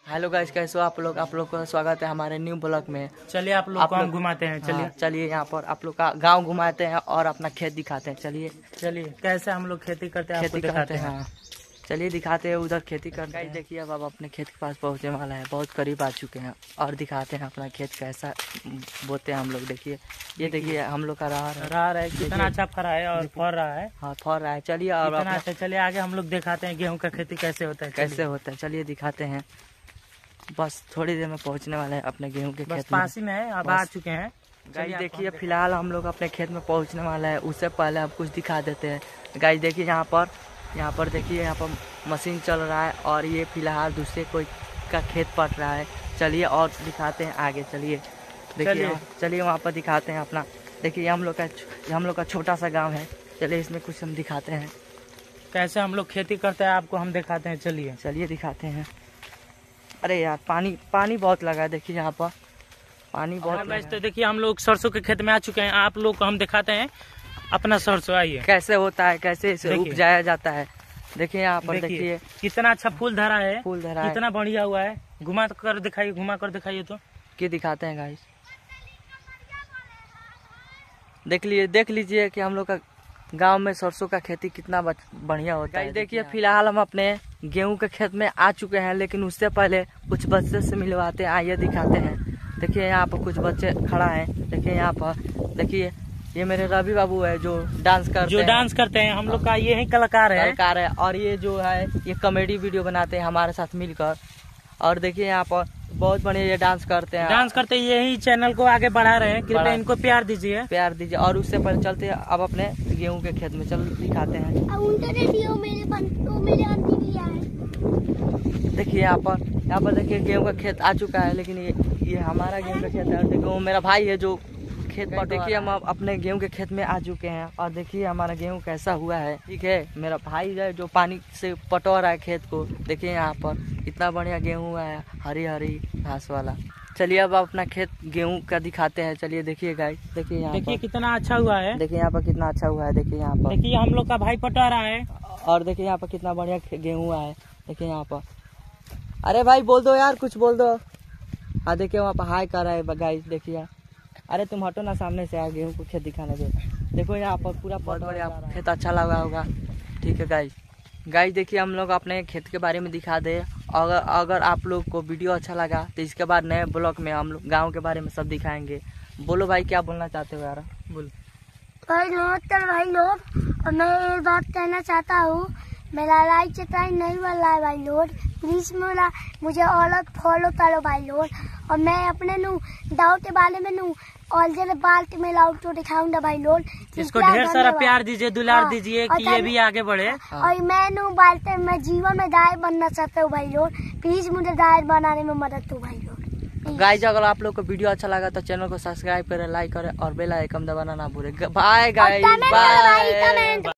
Hello guys, कैसे हो आप लोग का स्वागत है हमारे न्यू ब्लॉग में। चलिए आप लोग को हम घुमाते हैं। चलिए चलिए यहाँ पर आप लोग का गांव घुमाते हैं और अपना खेत दिखाते हैं। चलिए कैसे हम लोग खेती करते हैं आपको दिखाते हैं। हाँ चलिए दिखाते हैं, उधर खेती करते हैं। देखिए अब अपने खेत के पास पहुँचने वाला है, बहुत करीब आ चुके हैं और दिखाते हैं अपना खेत कैसा बोते हैं हम लोग। देखिए ये देखिए हम लोग का राह है कितना अच्छा फरा है और फर रहा है। हाँ फर रहा है। चलिए और अच्छा, चलिए आगे हम लोग दिखाते हैं गेहूं का खेती कैसे होता है। चलिए दिखाते हैं। बस थोड़ी देर में पहुंचने वाले हैं अपने गेहूं के खेत पास ही में है, अब आ चुके हैं। गाइस देखिए फिलहाल हम लोग अपने खेत में पहुंचने वाला है, उससे पहले हम कुछ दिखा देते हैं। गाइस देखिए यहाँ पर देखिए यहाँ पर मशीन चल रहा है और ये फिलहाल दूसरे कोई का खेत पट रहा है। चलिए और दिखाते हैं आगे। चलिए वहाँ पर दिखाते हैं अपना। देखिए हम लोग का छोटा सा गाँव है। चलिए इसमें कुछ हम दिखाते हैं कैसे हम लोग खेती करते हैं, आपको हम दिखाते हैं। चलिए दिखाते हैं। अरे यार पानी बहुत लगा है। देखिए यहाँ पर पानी बहुत। तो देखिए हम लोग सरसों के खेत में आ चुके हैं, आप लोग को हम दिखाते हैं अपना सरसों। आइए कैसे होता है, कैसे इसे उपजाया जाता है। देखिए यहाँ पर देखिए कितना अच्छा फूल धरा है, कितना बढ़िया हुआ है। घुमा कर दिखाइए तो क्या दिखाते हैं गाइस। देख लीजिए कि हम लोग का गांव में सरसों का खेती कितना बढ़िया होता है। देखिए फिलहाल हम अपने गेहूं के खेत में आ चुके हैं, लेकिन उससे पहले कुछ बच्चे से मिलवाते हैं। आइए दिखाते हैं। देखिए यहाँ पर कुछ बच्चे खड़ा हैं। देखिए यहाँ पर देखिए ये मेरे रवि बाबू है जो डांस करते हैं। हम लोग का ये ही कलाकार है। और ये जो है ये कॉमेडी वीडियो बनाते हैं हमारे साथ मिलकर। और देखिए यहाँ पर बहुत बढ़िया ये डांस करते हैं। यही चैनल को आगे बढ़ा रहे हैं, कृपया इनको प्यार दीजिए। और उससे पहले चलते हैं अब अपने गेहूं के खेत में। चल दिखाते हैं। देखिए यहाँ पर देखिए गेहूं का खेत आ चुका है, लेकिन ये हमारा गेहूं का खेत है। और देखिए मेरा भाई है जो खेत पर। देखिए हम अपने गेहूं के खेत में आ चुके हैं और देखिए हमारा गेहूं कैसा हुआ है। ठीक है, मेरा भाई है जो पानी से पटवा रहा है खेत को। देखिए यहाँ पर इतना बढ़िया गेहूं हुआ है, हरी हरी घास वाला। चलिए अब अपना खेत गेहूं का दिखाते हैं। चलिए देखिए गाइस, देखिए कितना अच्छा हुआ है। देखिए यहाँ पर कितना अच्छा हुआ है। देखिए यहाँ पर देखिए हम लोग का भाई पटवा रहा है। और देखिए यहाँ पर कितना बढ़िया गेहूं हुआ है। देखिए यहाँ पर अरे भाई बोल दो यार, कुछ बोल दो। हाँ देखिए वहाँ पर हाई कर रहा है गाइस। देखिए अरे तुम हटो ना सामने से, यार गेहूं को खेत दिखाने दो। देखो यहाँ पर पूरा बहुत बढ़िया खेत अच्छा लगा होगा। ठीक है गाइस देखिए हम लोग अपने खेत के बारे में दिखा दे। अगर आप लोग को वीडियो अच्छा लगा तो इसके बाद नए ब्लॉग में हम लोग गाँव के बारे में सब दिखाएंगे। बोलो भाई क्या बोलना चाहते हो यार। बोल भाई लोग और मैं एक बात कहना चाहता हूँ, मेरा लाइक चैनल नहीं वाला है भाई लोग, प्लीज मुझे और फॉलो करो भाई लोग। और मैं अपने डाउट के बारे में और जरा बाल्ट में लाउट तो दिखाऊंगा भाई लोग। इसको ढेर सारा प्यार दीजिए, दुलार दीजिए कि ये भी आगे बढ़े। और मैं जीवन में गाय बनना चाहता हूँ भाई लोग, प्लीज मुझे गाय बनाने में मदद दो भाई लोग। गाइस अगर आप लोग को वीडियो अच्छा लगा तो चैनल को सब्सक्राइब करें, लाइक करें और बेल आइकन दबाना ना भूलें। Bye guys, bye.